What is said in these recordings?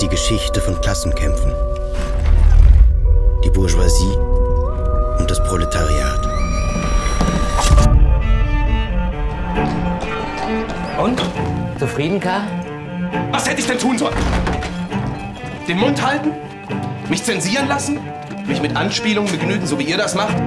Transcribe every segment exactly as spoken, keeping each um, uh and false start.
ist die Geschichte von Klassenkämpfen. Die Bourgeoisie und das Proletariat. Und? Zufrieden, Karl? Was hätte ich denn tun sollen? Den Mund halten? Mich zensieren lassen? Mich mit Anspielungen begnügen, so wie ihr das macht?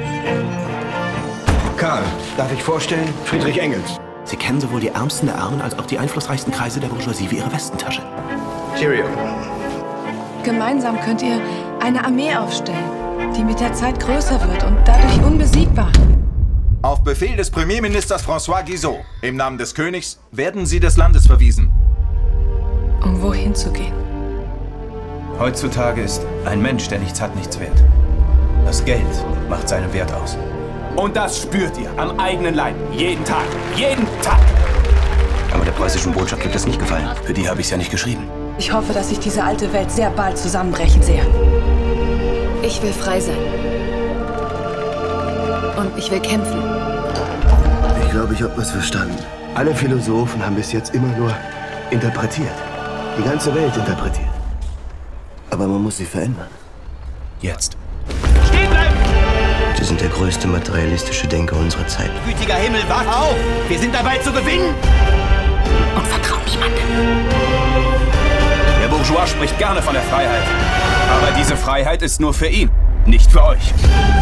Karl, darf ich vorstellen? Friedrich Engels. Sie kennen sowohl die ärmsten der Armen als auch die einflussreichsten Kreise der Bourgeoisie wie ihre Westentasche. Cheerio. Gemeinsam könnt ihr eine Armee aufstellen, die mit der Zeit größer wird und dadurch unbesiegbar. Auf Befehl des Premierministers François Guizot, im Namen des Königs, werden Sie des Landes verwiesen. Um wohin zu gehen? Heutzutage ist ein Mensch, der nichts hat, nichts wert. Das Geld macht seinen Wert aus. Und das spürt ihr am eigenen Leib. Jeden Tag. Jeden Tag. Aber der preußischen Botschaft wird das nicht gefallen. Für die habe ich es ja nicht geschrieben. Ich hoffe, dass ich diese alte Welt sehr bald zusammenbrechen sehe. Ich will frei sein. Und ich will kämpfen. Ich glaube, ich habe was verstanden. Alle Philosophen haben bis jetzt immer nur interpretiert. Die ganze Welt interpretiert. Aber man muss sie verändern. Jetzt. Stehen bleiben! Sie sind der größte materialistische Denker unserer Zeit. Gütiger Himmel, wach auf! Wir sind dabei zu gewinnen! Und vertrau niemandem. Der Bourgeois spricht gerne von der Freiheit. Aber diese Freiheit ist nur für ihn, nicht für euch.